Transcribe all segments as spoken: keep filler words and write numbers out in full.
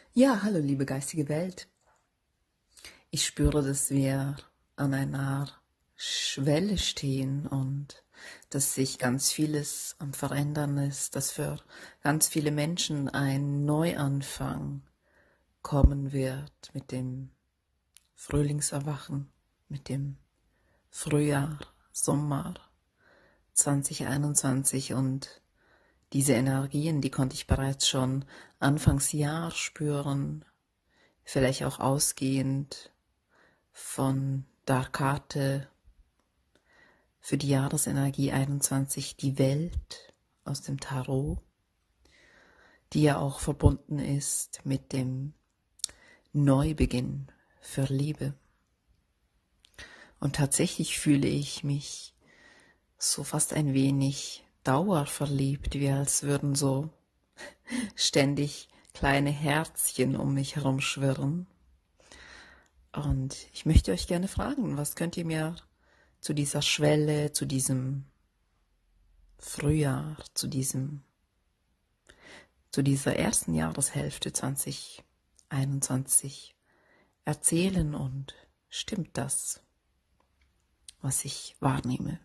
Ja, hallo liebe geistige Welt. Ich spüre, dass wir an einer Schwelle stehen und dass sich ganz vieles am Verändern ist, dass für ganz viele Menschen ein Neuanfang kommen wird mit dem Frühlingserwachen, mit dem Frühjahr, Sommer zwanzig einundzwanzig, und diese Energien, die konnte ich bereits schon Anfangsjahr spüren, vielleicht auch ausgehend von der Karte für die Jahresenergie einundzwanzig, die Welt aus dem Tarot, die ja auch verbunden ist mit dem Neubeginn für Liebe. Und tatsächlich fühle ich mich so fast ein wenig dauerverliebt, wie als würden so ständig kleine Herzchen um mich herumschwirren. Und ich möchte euch gerne fragen, was könnt ihr mir zu dieser Schwelle, zu diesem Frühjahr, zu diesem, zu dieser ersten Jahreshälfte zwanzig einundzwanzig erzählen, und stimmt das, was ich wahrnehme?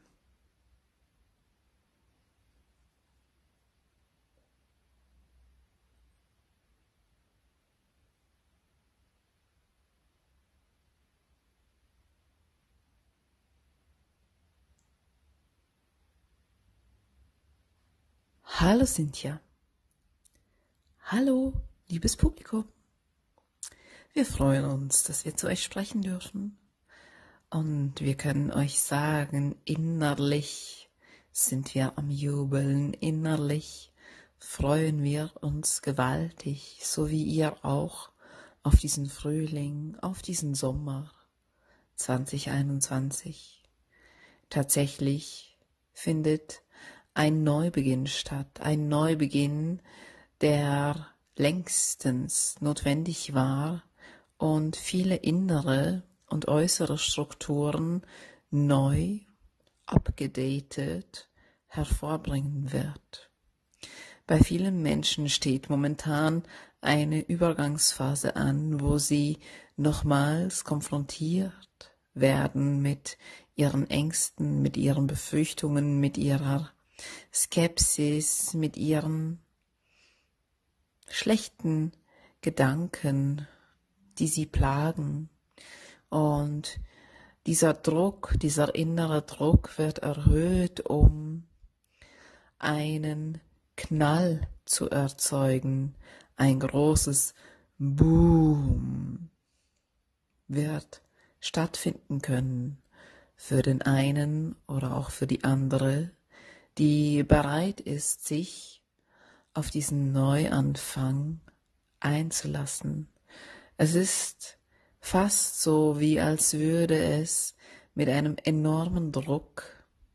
Hallo Cynthia. Hallo, liebes Publikum. Wir freuen uns, dass wir zu euch sprechen dürfen. Und wir können euch sagen, innerlich sind wir am Jubeln, innerlich freuen wir uns gewaltig, so wie ihr auch, auf diesen Frühling, auf diesen Sommer zwanzig einundzwanzig. Tatsächlich findet ein Neubeginn statt, ein Neubeginn, der längstens notwendig war und viele innere und äußere Strukturen neu, abgedatet hervorbringen wird. Bei vielen Menschen steht momentan eine Übergangsphase an, wo sie nochmals konfrontiert werden mit ihren Ängsten, mit ihren Befürchtungen, mit ihrer Skepsis, mit ihren schlechten Gedanken, die sie plagen. Und dieser Druck, dieser innere Druck wird erhöht, um einen Knall zu erzeugen. Ein großes Boom wird stattfinden können für den einen oder auch für die andere, die bereit ist, sich auf diesen Neuanfang einzulassen. Es ist fast so, wie als würde es mit einem enormen Druck,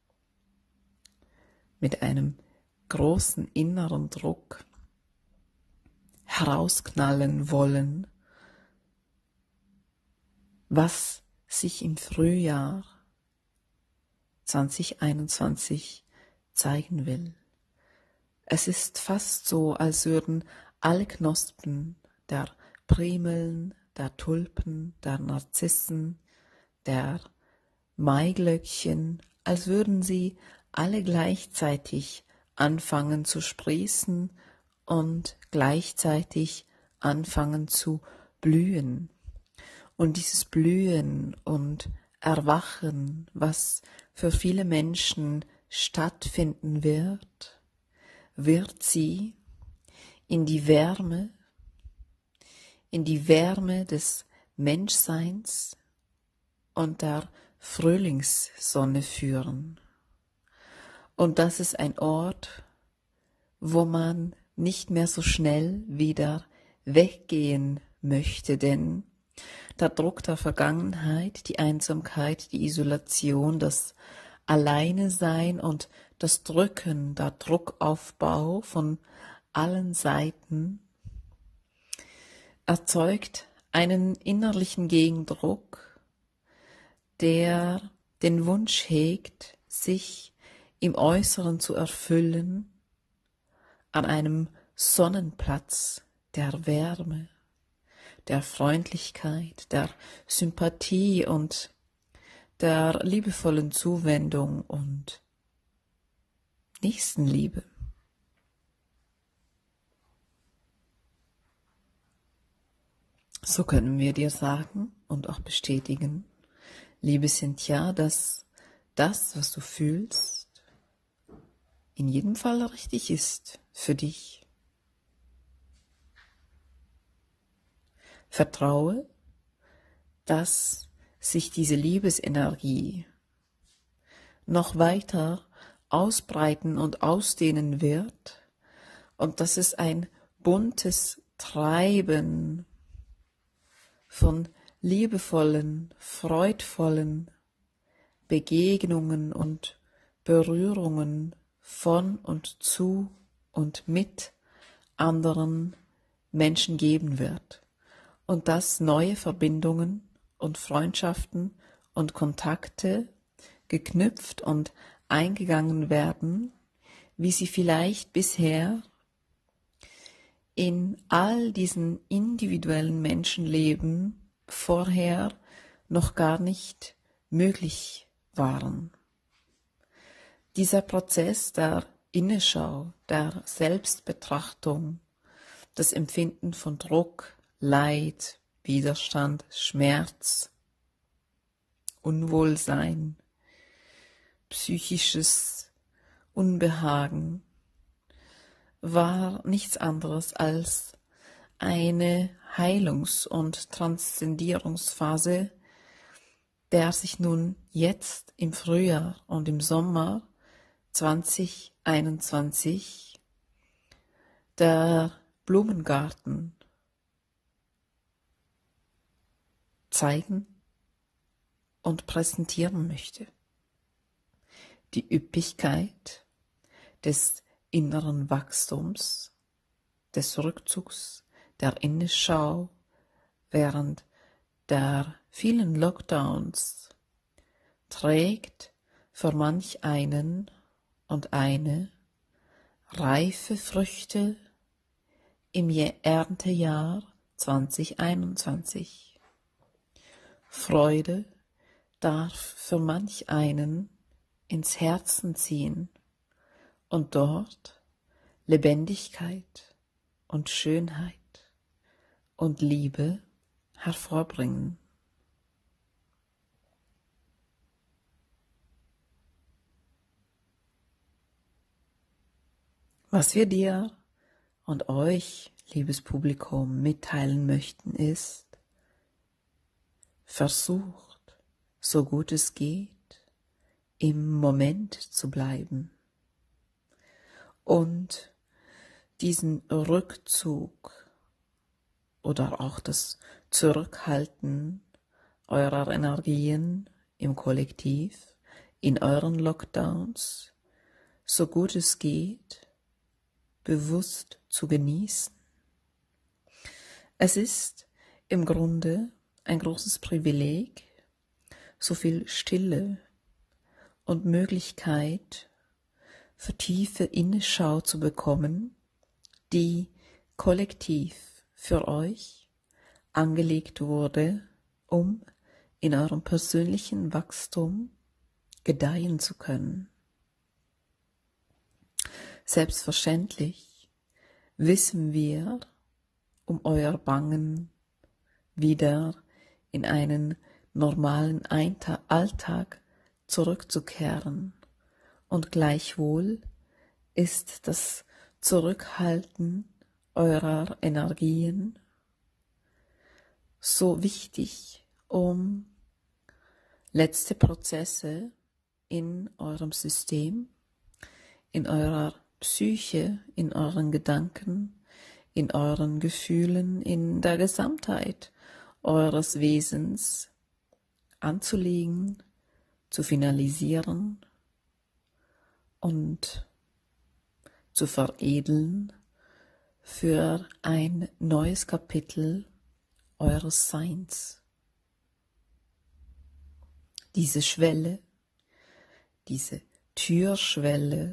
mit einem großen inneren Druck herausknallen wollen, was sich im Frühjahr zwanzig einundzwanzig zeigen will. Es ist fast so, als würden alle Knospen der Primeln, der Tulpen, der Narzissen, der Maiglöckchen, als würden sie alle gleichzeitig anfangen zu sprießen und gleichzeitig anfangen zu blühen. Und dieses Blühen und Erwachen, was für viele Menschen stattfinden wird, wird sie in die Wärme, in die Wärme des Menschseins und der Frühlingssonne führen. Und das ist ein Ort, wo man nicht mehr so schnell wieder weggehen möchte, denn der Druck der Vergangenheit, die Einsamkeit, die Isolation, das Alleinesein und das Drücken, der Druckaufbau von allen Seiten erzeugt einen innerlichen Gegendruck, der den Wunsch hegt, sich im Äußeren zu erfüllen, an einem Sonnenplatz der Wärme, der Freundlichkeit, der Sympathie und der liebevollen Zuwendung und Nächstenliebe. So können wir dir sagen und auch bestätigen, liebe Cynthia, dass das, was du fühlst, in jedem Fall richtig ist für dich. Vertraue, dass sich diese Liebesenergie noch weiter ausbreiten und ausdehnen wird und dass es ein buntes Treiben von liebevollen, freudvollen Begegnungen und Berührungen von und zu und mit anderen Menschen geben wird und dass neue Verbindungen und Freundschaften und Kontakte geknüpft und eingegangen werden, wie sie vielleicht bisher in all diesen individuellen Menschenleben vorher noch gar nicht möglich waren. Dieser Prozess der Innenschau, der Selbstbetrachtung, das Empfinden von Druck, Leid, Widerstand, Schmerz, Unwohlsein, psychisches Unbehagen, war nichts anderes als eine Heilungs- und Transzendierungsphase, der sich nun jetzt im Frühjahr und im Sommer zwanzig einundzwanzig der Blumengarten zeigen und präsentieren möchte. Die Üppigkeit des inneren Wachstums, des Rückzugs, der Innenschau während der vielen Lockdowns trägt für manch einen und eine reife Früchte im Erntejahr zwanzig einundzwanzig. Freude darf für manch einen ins Herzen ziehen und dort Lebendigkeit und Schönheit und Liebe hervorbringen. Was wir dir und euch, liebes Publikum, mitteilen möchten, ist: Versucht, so gut es geht, im Moment zu bleiben und diesen Rückzug oder auch das Zurückhalten eurer Energien im Kollektiv, in euren Lockdowns, so gut es geht, bewusst zu genießen. Es ist im Grunde ein großes Privileg, so viel Stille und Möglichkeit für tiefe Innenschau zu bekommen, die kollektiv für euch angelegt wurde, um in eurem persönlichen Wachstum gedeihen zu können. Selbstverständlich wissen wir um euer Bangen, wieder in einen normalen Alltag zurückzukehren, und gleichwohl ist das Zurückhalten eurer Energien so wichtig, um letzte Prozesse in eurem System, in eurer Psyche, in euren Gedanken, in euren Gefühlen, in der Gesamtheit eures Wesens anzulegen, zu finalisieren und zu veredeln für ein neues Kapitel eures Seins. Diese Schwelle, diese Türschwelle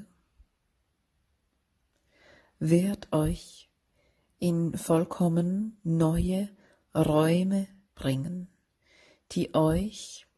wird euch in vollkommen neue Räume bringen, die euch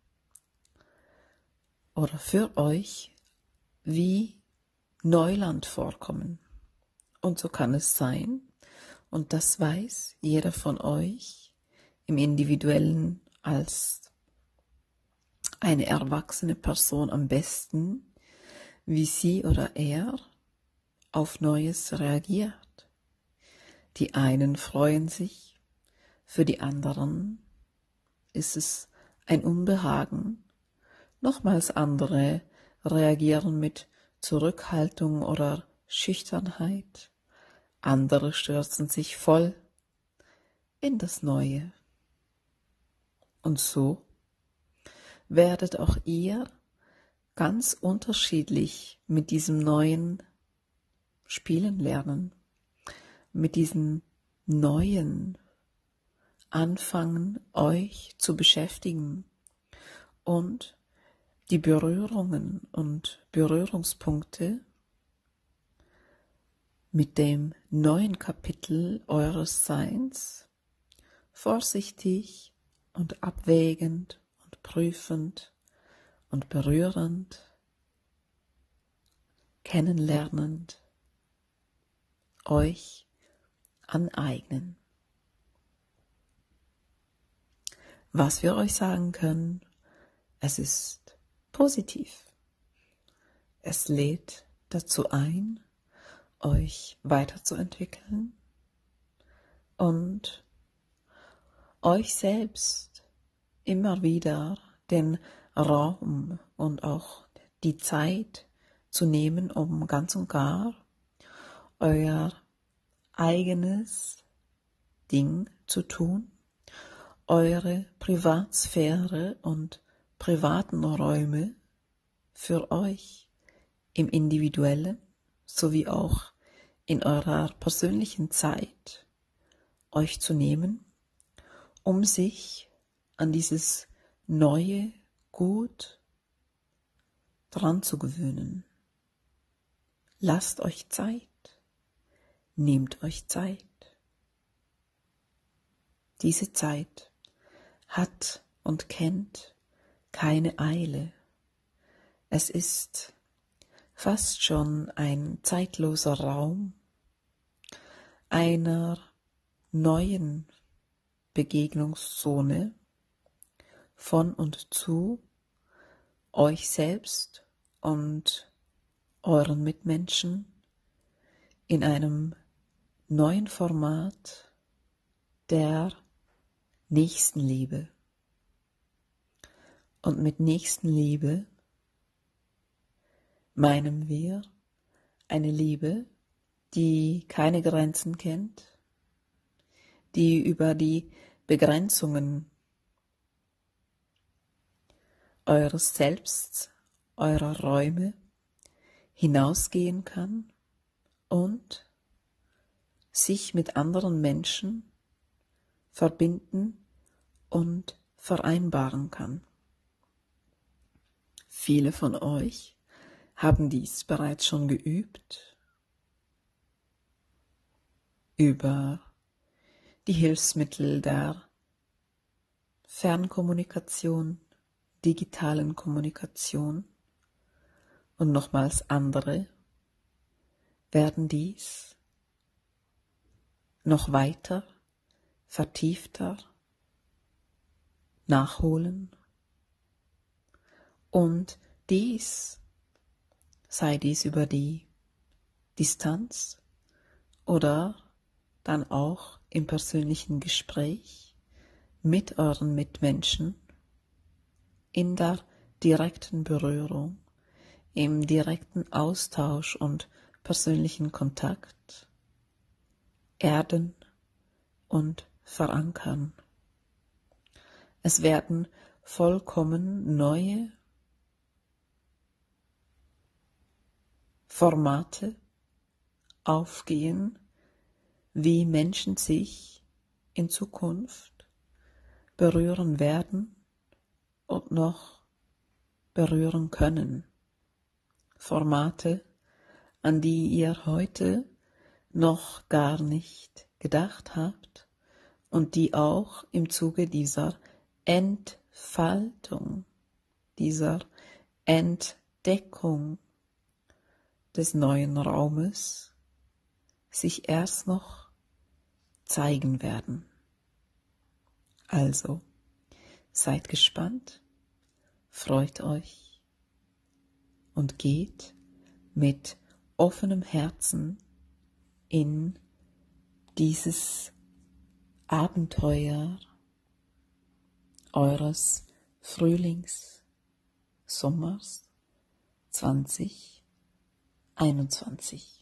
oder für euch wie Neuland vorkommen. Und so kann es sein, und das weiß jeder von euch im Individuellen als eine erwachsene Person am besten, wie sie oder er auf Neues reagiert. Die einen freuen sich, für die anderen ist es ein Unbehagen. Nochmals andere reagieren mit Zurückhaltung oder Schüchternheit. Andere stürzen sich voll in das Neue. Und so werdet auch ihr ganz unterschiedlich mit diesem Neuen spielen lernen, mit diesem Neuen anfangen, euch zu beschäftigen und die Berührungen und Berührungspunkte mit dem neuen Kapitel eures Seins vorsichtig und abwägend und prüfend und berührend, kennenlernend euch aneignen. Was wir euch sagen können, es ist positiv. Es lädt dazu ein, euch weiterzuentwickeln und euch selbst immer wieder den Raum und auch die Zeit zu nehmen, um ganz und gar euer eigenes Ding zu tun, eure Privatsphäre und privaten Räume für euch im Individuellen sowie auch in eurer persönlichen Zeit euch zu nehmen, um sich an dieses Neue gut dran zu gewöhnen. Lasst euch Zeit, nehmt euch Zeit. Diese Zeit hat und kennt keine Eile. Es ist fast schon ein zeitloser Raum einer neuen Begegnungszone von und zu euch selbst und euren Mitmenschen in einem neuen Format der Nächstenliebe. Und mit Nächstenliebe meinen wir eine Liebe, die keine Grenzen kennt, die über die Begrenzungen eures Selbst, eurer Räume hinausgehen kann und sich mit anderen Menschen verbinden und vereinbaren kann. Viele von euch haben dies bereits schon geübt über die Hilfsmittel der Fernkommunikation, digitalen Kommunikation, und nochmals andere werden dies noch weiter, vertiefter nachholen, und dies, sei dies über die Distanz oder dann auch im persönlichen Gespräch mit euren Mitmenschen, in der direkten Berührung, im direkten Austausch und persönlichen Kontakt erden und verankern. Es werden vollkommen neue Formate aufgehen, wie Menschen sich in Zukunft berühren werden und noch berühren können. Formate, an die ihr heute noch gar nicht gedacht habt und die auch im Zuge dieser Entfaltung, dieser Entdeckung des neuen Raumes sich erst noch zeigen werden. Also, seid gespannt, freut euch und geht mit offenem Herzen in dieses Abenteuer eures Frühlings, Sommers zwanzig einundzwanzig.